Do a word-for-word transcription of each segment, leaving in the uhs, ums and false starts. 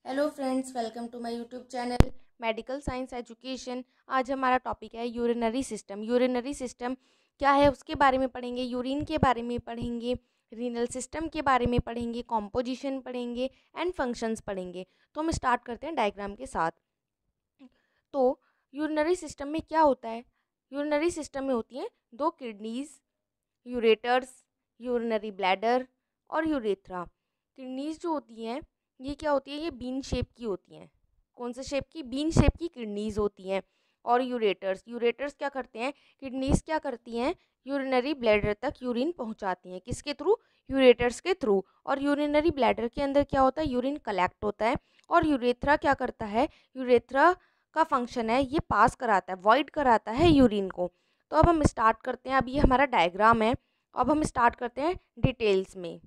Hello friends, welcome to my YouTube channel medical science education. आज हमारा topic है urinary system. Urinary system क्या है उसके बारे में पढ़ेंगे, यूरिन के बारे में पढ़ेंगे, रीनल सिस्टम के बारे में पढ़ेंगे, कॉम्पोजिशन पढ़ेंगे एंड फंक्शंस पढ़ेंगे। तो हम स्टार्ट करते हैं डायग्राम के साथ। तो यूरिनरी सिस्टम में क्या होता है? यूरिनरी सिस्टम में होती हैं दो किडनीज, यूरेटर्स, यूरिनरी ब्लैडर और यूरेथ्रा। किडनीज जो होती हैं ये क्या होती है? ये बीन शेप की होती हैं। कौन से शेप की? बीन शेप की किडनीज होती हैं। और यूरेटर्स, यूरेटर्स क्या करते हैं? किडनीज क्या करती हैं? यूरिनरी ब्लैडर तक यूरिन पहुंचाती हैं। किसके थ्रू? यूरेटर्स के थ्रू। और यूरिनरी ब्लैडर के अंदर क्या होता है? यूरिन कलेक्ट होता है। और यूरेथ्रा क्या करता है? यूरेथ्रा का फंक्शन है ये पास कराता है, वॉइड कराता है यूरिन को। तो अब हम स्टार्ट करते हैं। अब ये हमारा डायग्राम है। अब हम स्टार्ट करते हैं डिटेल्स में।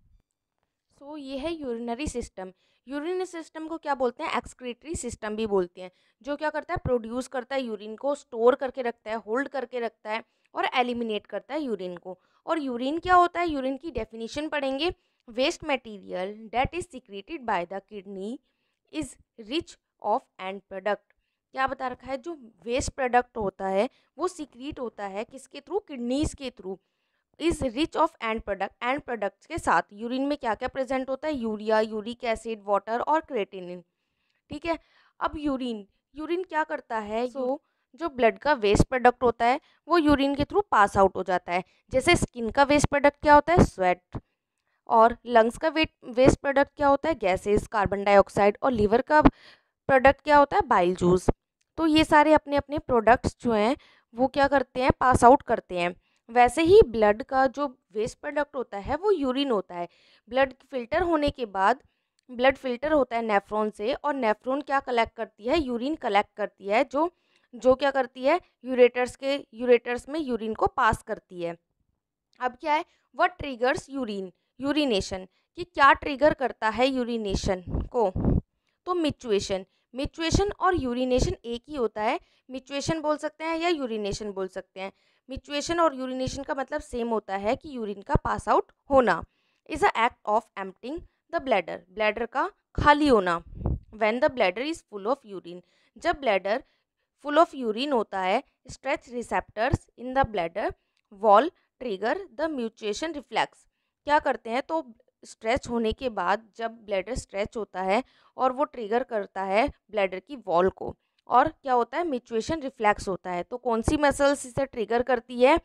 सो so, ये है यूरिनरी सिस्टम। यूरिनरी सिस्टम को क्या बोलते हैं? एक्सक्रीटरी सिस्टम भी बोलते हैं। जो क्या करता है? प्रोड्यूस करता है यूरिन को, स्टोर करके रखता है, होल्ड करके रखता है और एलिमिनेट करता है यूरिन को। और यूरिन क्या होता है? यूरिन की डेफिनेशन पढ़ेंगे। Waste material that is secreted by the kidney is rich of end product. क्या बता रखा है? जो वेस्ट प्रोडक्ट होता है वो सिक्रीट होता है किसके थ्रू? किडनीज के through. Is rich of end product, end products के साथ यूरिन में क्या क्या प्रेजेंट होता है? यूरिया, यूरिक एसिड, वाटर और क्रेटिनिन। ठीक है। अब यूरिन यूरिन क्या करता है? सो so, जो ब्लड का वेस्ट प्रोडक्ट होता है वो यूरिन के थ्रू पास आउट हो जाता है। जैसे स्किन का वेस्ट प्रोडक्ट क्या होता है? स्वेट। और लंग्स का वेट वेस्ट प्रोडक्ट क्या होता है? Gases, carbon dioxide. और लीवर का प्रोडक्ट क्या होता है? Bile juice. तो ये सारे अपने अपने प्रोडक्ट्स जो हैं वो क्या करते हैं? पास आउट करते हैं। वैसे ही ब्लड का जो वेस्ट प्रोडक्ट होता है वो यूरिन होता है। ब्लड फिल्टर होने के बाद ब्लड फिल्टर होता है नेफ्रॉन से, और नेफ्रॉन क्या कलेक्ट करती है? यूरिन कलेक्ट करती है, जो जो क्या करती है? यूरेटर्स के यूरेटर्स में यूरिन को पास करती है। अब क्या है? व्हाट ट्रिगर्स यूरिन यूरिनेशन, कि क्या ट्रिगर करता है यूरिनेशन को? तो मिचुएशन मिचुएशन और यूरिनेशन एक ही होता है। मिचुएशन बोल सकते हैं या यूरिनेशन बोल सकते हैं। मिचुएशन और यूरिनेशन का मतलब सेम होता है कि यूरिन का पास आउट होना। Is a act of emptying the bladder, bladder का खाली होना। When the bladder is full of urine, जब ब्लैडर फुल ऑफ यूरिन होता है, stretch receptors in the bladder wall trigger the micturition reflex. क्या करते हैं? तो स्ट्रेच होने के बाद जब ब्लैडर स्ट्रेच होता है और वो ट्रिगर करता है ब्लैडर की वॉल को, और क्या होता है? म्यूचुएशन रिफ्लेक्स होता है। तो कौन सी मसल्स इसे ट्रिगर करती है?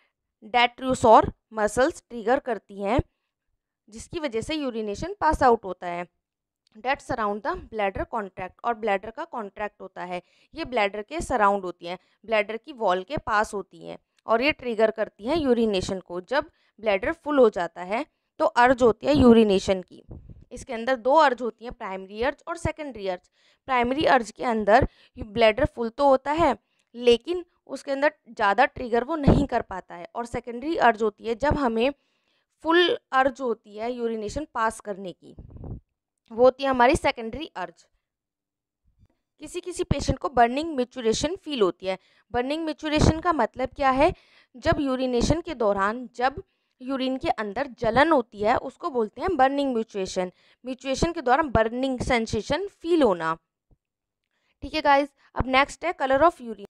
डेट्रूसोर मसल्स ट्रिगर करती हैं, जिसकी वजह से यूरिनेशन पास आउट होता है। That surround the bladder contract, और ब्लैडर का कॉन्ट्रैक्ट होता है। ये ब्लैडर के सराउंड होती हैं, ब्लैडर की वॉल के पास होती हैं, और ये ट्रिगर करती हैं यूरिनेशन को। जब ब्लैडर फुल हो जाता है तो अर्ज होती है यूरिनेशन की। इसके अंदर दो अर्ज होती हैं, प्राइमरी अर्ज और सेकेंडरी अर्ज। प्राइमरी अर्ज के अंदर ब्लैडर फुल तो होता है लेकिन उसके अंदर ज़्यादा ट्रिगर वो नहीं कर पाता है। और सेकेंडरी अर्ज होती है जब हमें फुल अर्ज होती है यूरिनेशन पास करने की, वो होती है हमारी सेकेंडरी अर्ज। किसी किसी पेशेंट को बर्निंग मिचुरेशन फील होती है। बर्निंग मिचुरेशन का मतलब क्या है? जब यूरिनेशन के दौरान जब यूरिन के अंदर जलन होती है उसको बोलते हैं बर्निंग म्यूचुएशन। म्यूचुएशन के दौरान बर्निंग सेंसेशन फील होना। ठीक है गाइस। अब नेक्स्ट है colour of urine.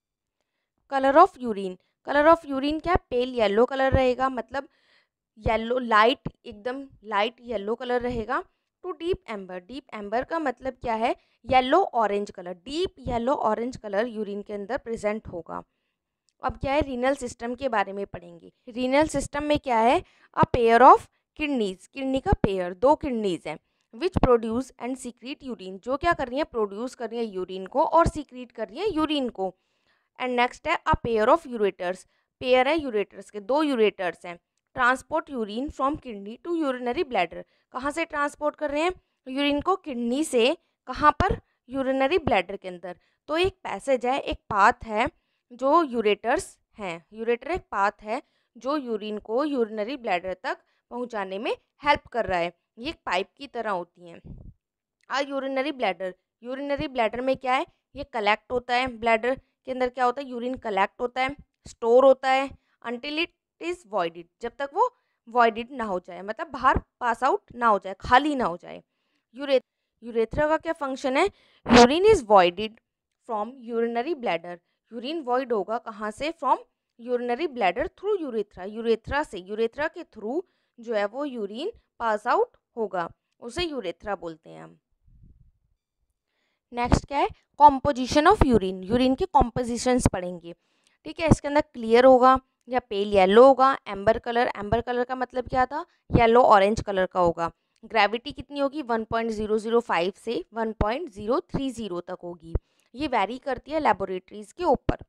Colour of urine colour of urine क्या है? पेल येलो कलर रहेगा, मतलब येलो, लाइट, एकदम लाइट येलो कलर रहेगा। To deep amber, deep amber का मतलब क्या है? Yellow orange colour, deep yellow orange colour urine के अंदर प्रेजेंट होगा। अब क्या है? रीनल सिस्टम के बारे में पढ़ेंगे। रीनल सिस्टम में क्या है? A pair of kidneys, kidney का पेयर, दो किडनीज हैं, which produce and secrete urine, जो क्या कर रही है? प्रोड्यूस कर रही है यूरिन को और सीक्रेट कर रही है यूरिन को। एंड नेक्स्ट है a pair of ureters, pair है यूरेटर्स के, दो यूरेटर्स हैं। Transport urine from kidney to urinary bladder, कहाँ से ट्रांसपोर्ट कर रहे हैं यूरिन को? किडनी से कहाँ पर? यूरिनरी ब्लैडर के अंदर। तो एक पैसेज है, एक पाथ है जो यूरेटर्स हैं, यूरेटर एक पाथ है जो यूरिन को यूरिनरी ब्लैडर तक पहुंचाने में हेल्प कर रहा है। ये एक पाइप की तरह होती हैं। A urinary bladder, urinary bladder में क्या है? ये कलेक्ट होता है, ब्लैडर के अंदर क्या होता है? यूरिन कलेक्ट होता है, स्टोर होता है, अनटिल इट इज वॉइडेड, जब तक वो वॉइडेड ना हो जाए, मतलब बाहर पास आउट ना हो जाए, खाली ना हो जाए। यूरे यूरेथ्रा का क्या फंक्शन है? Urine is voided from urinary bladder. Urine void होगा कहाँ से? From urinary bladder through urethra. Urethra से, यूरेथ्रा के थ्रू जो है वो यूरिन पास आउट होगा, उसे यूरेथ्रा बोलते हैं हम। नेक्स्ट क्या है? Composition of urine. यूरिन के कॉम्पोजिशंस पढ़ेंगे, ठीक है। इसके अंदर क्लियर होगा या पेल येलो होगा, एम्बर कलर। एम्बर कलर का मतलब क्या था? येलो ऑरेंज कलर का होगा। ग्रेविटी कितनी होगी? One point zero zero five से one point zero three zero तक होगी। ये वैरी करती है लेबोरेटरीज के ऊपर।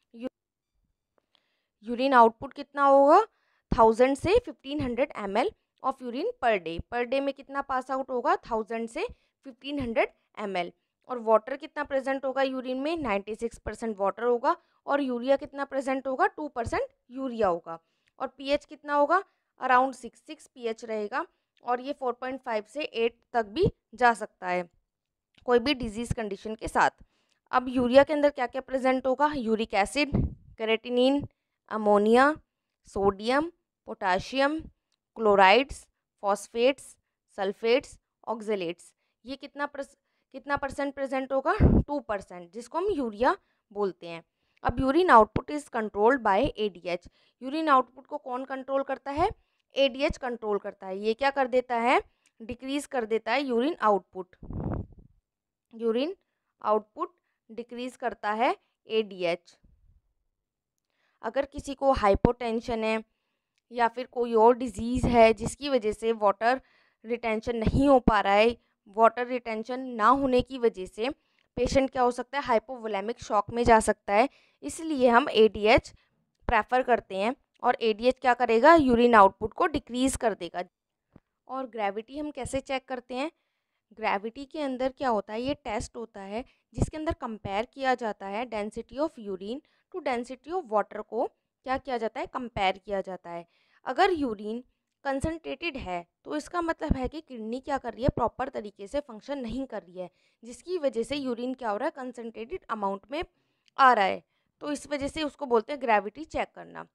यूरिन आउटपुट कितना होगा? थाउजेंड से fifteen hundred M L of urine per day. Per day में कितना पास आउट होगा? थाउजेंड से फिफ्टीन हंड्रेड एम एल। और वाटर कितना प्रेजेंट होगा यूरिन में? नाइन्टी सिक्स परसेंट वाटर होगा। और यूरिया कितना प्रेजेंट होगा? टू परसेंट यूरिया होगा। और पीएच कितना होगा? अराउंड सिक्स सिक्स पीएच रहेगा। और ये फोर पॉइंट फाइव से एट तक भी जा सकता है कोई भी डिजीज कंडीशन के साथ। अब यूरिया के अंदर क्या क्या प्रेजेंट होगा? Uric acid, creatinine, ammonia, sodium, potassium, chlorides, phosphates, sulphates, oxalates. ये कितना प्रस, कितना परसेंट प्रेजेंट होगा? टू परसेंट, जिसको हम यूरिया बोलते हैं। अब urine output is controlled by ADH. Urine output को कौन कंट्रोल करता है? एडीएच कंट्रोल करता है। ये क्या कर देता है? डिक्रीज कर देता है urine output. Urine output decrease करता है एडीएच। अगर किसी को हाइपोटेंशन है या फिर कोई और डिजीज़ है जिसकी वजह से वाटर रिटेंशन नहीं हो पा रहा है, वाटर रिटेंशन ना होने की वजह से पेशेंट क्या हो सकता है? हाइपोवोलेमिक शॉक में जा सकता है। इसलिए हम एडीएच प्रेफर करते हैं। और एडीएच क्या करेगा? यूरिन आउटपुट को डिक्रीज़ कर देगा। और ग्रेविटी हम कैसे चेक करते हैं? ग्रेविटी के अंदर क्या होता है? ये टेस्ट होता है जिसके अंदर कंपेयर किया जाता है density of urine to density of water को क्या किया जाता है? कंपेयर किया जाता है। अगर यूरिन कंसनट्रेटेड है तो इसका मतलब है कि किडनी क्या कर रही है? प्रॉपर तरीके से फंक्शन नहीं कर रही है, जिसकी वजह से यूरिन क्या हो रहा है? कंसनट्रेटेड अमाउंट में आ रहा है। तो इस वजह से उसको बोलते हैं ग्रेविटी चेक करना।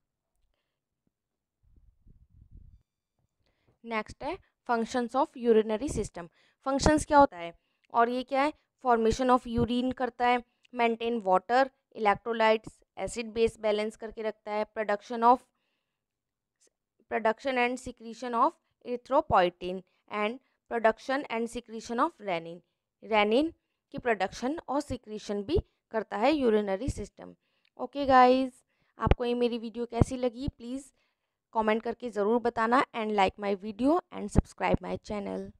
नेक्स्ट है functions of urinary system. Functions क्या होता है? और ये क्या है? फॉर्मेशन ऑफ यूरिन करता है, maintain water, electrolytes, acid base balance करके रखता है, production of production and secretion of erythropoietin and production and secretion of renin. Renin की प्रोडक्शन और सिक्रीशन भी करता है यूरिनरी सिस्टम। ओके गाइस, आपको ये मेरी वीडियो कैसी लगी? प्लीज़ कमेंट करके ज़रूर बताना and like my video and subscribe my channel.